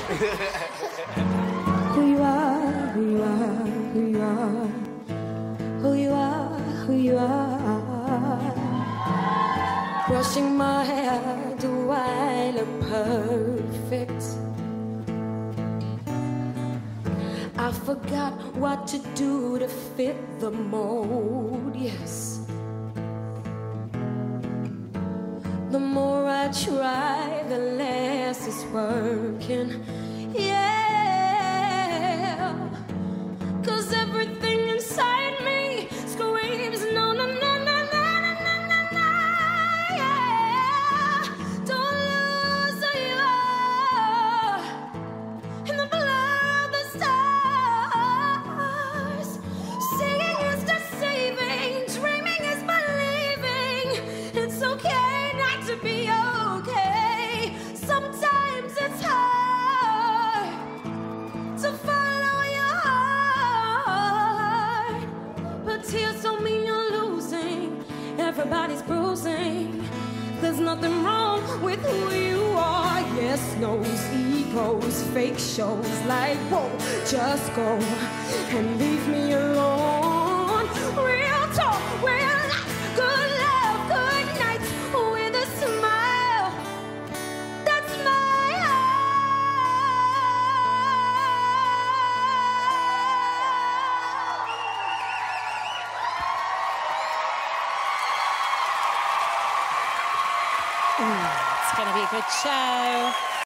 Who you are, who you are, who you are, who you are, who you are. Brushing my hair, do I look perfect? I forgot what to do to fit the mold, yes. The more I try, the less it's working, yeah. 'Cause everything inside me screams no, no, no, no, no, no, no, no, no, yeah. Don't lose who you are in the blur of the stars. Seeing is deceiving, dreaming is believing. It's okay not to be okay. Sometimes it's hard to follow your heart, but tears don't mean you're losing. Everybody's bruising. There's nothing wrong with who you are. Yes, no's, egos, fake shows. Like, whoa, just go and leave me alone. Real talk, real life, good love, good nights with a smile. That's my It's going to be a good show.